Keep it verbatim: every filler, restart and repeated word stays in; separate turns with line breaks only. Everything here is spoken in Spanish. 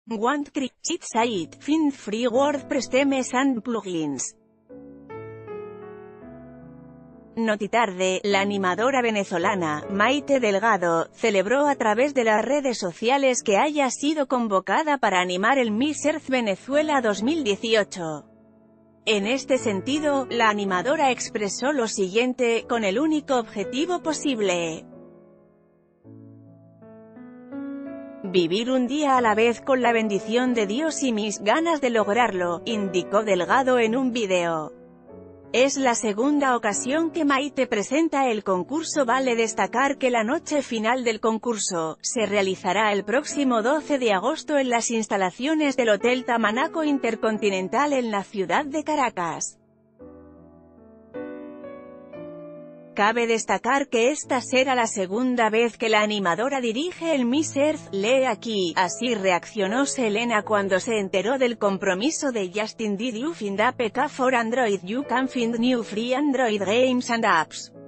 Want create site, find free WordPress themes and plugins. Notitarde, la animadora venezolana, Maite Delgado, celebró a través de las redes sociales que haya sido convocada para animar el Miss Earth Venezuela dos mil dieciocho. En este sentido, la animadora expresó lo siguiente, con el único objetivo posible: vivir un día a la vez con la bendición de Dios y mis ganas de lograrlo, indicó Delgado en un video. Es la segunda ocasión que Maite presenta el concurso. Vale destacar que la noche final del concurso se realizará el próximo doce de agosto en las instalaciones del Hotel Tamanaco Intercontinental en la ciudad de Caracas. Cabe destacar que esta será la segunda vez que la animadora dirige el Miss Earth, lee aquí. Así reaccionó Selena cuando se enteró del compromiso de Justin. Did you find A P K for Android? You can find new free Android games and apps.